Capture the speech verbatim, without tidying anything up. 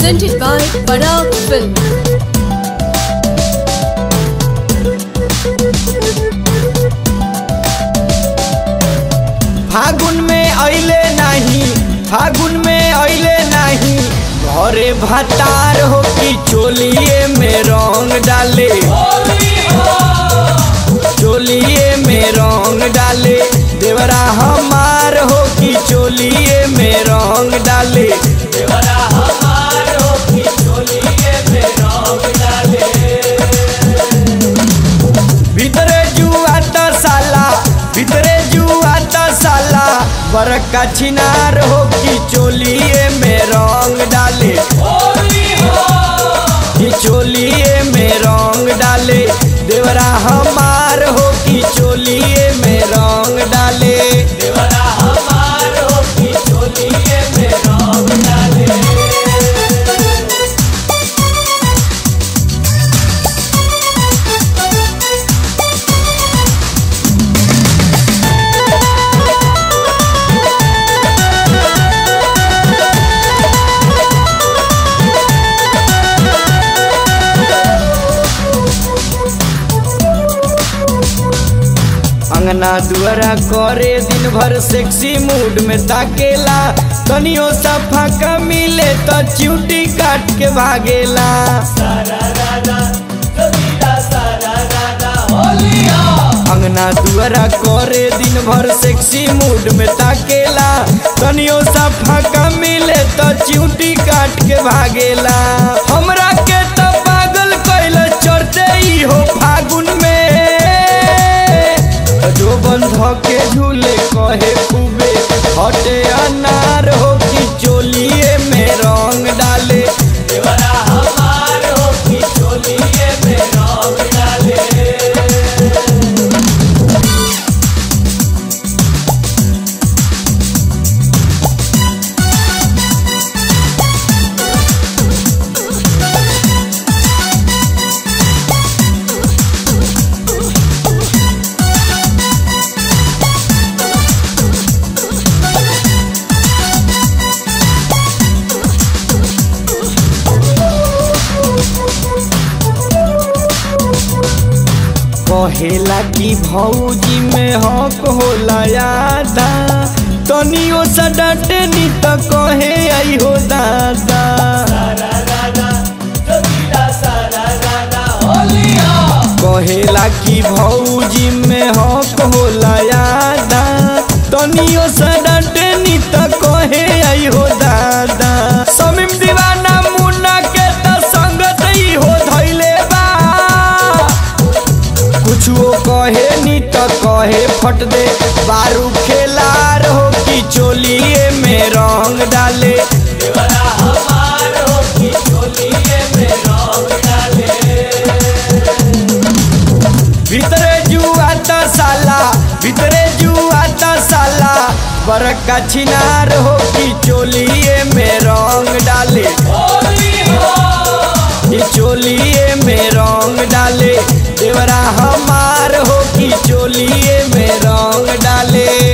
presented by Bada Film. फागुन में अइले नहीं, फागुन में अइले नहीं, घरे भतार हो कि चोलिए में रंग डाले, चोलिए में रंग डाले, देवरा हमार हो कि चोलिए में रंग डाले, देवरा हमार हो कि चोलिए में रंग डाले। भीतरे जुआ त साला, भीतरे जुआ त साला, बरका छिनार हो कि चोलिए में रंग डाले, कि चोलिए में रंग डाले, देवरा हमार हो कि चोलिए में रंग डाले, देवरा हमार हो कि चोलिए में रंग डाले। अंगना दुआरा करे दिन भर सेक्सी मूड में ताकेला, तनियो सा फाका मिले तो चिउटी काट के भागेला। अंगना दुआरा करे दिन भर सेक्सी मूड में ताकेला, तनियो सा फाका मिले तो चिउटी काट के भागेला। हमरा के तो पागल कैल चढ़ते ही हो फागुन में, जो बंध के झूले कहे खूबे हटे अनार हो कि चोलिए में रंग डाले, देवरा हमार हो कि चोलिए में रंग डाले। कहेला कि भौजी में हक होला यादा, तनियो सा डांटे नी तो कहे आई हो दादा। कहेला कि भौजी में हक होला यादा, तनियो सा डांटे नी तो कहे आई हो दादा। समीम दीवाना मुन्ना के तो संगत ही हो धैले बा, कुछो कहे नी तो कहे फट दे, बारू खेलार हो कि चोलिए में रंग डाले, देवरा हमार हो कि चोलिए में रंग डाले। भीतरे जुआ त साला, भीतरे जुआ त साला, बरका छिनार हो कि चोलिए में रंग डाले, कि चोलिए में रंग डाले, देवरा हमार हो कि चोलिए में रंग डाले।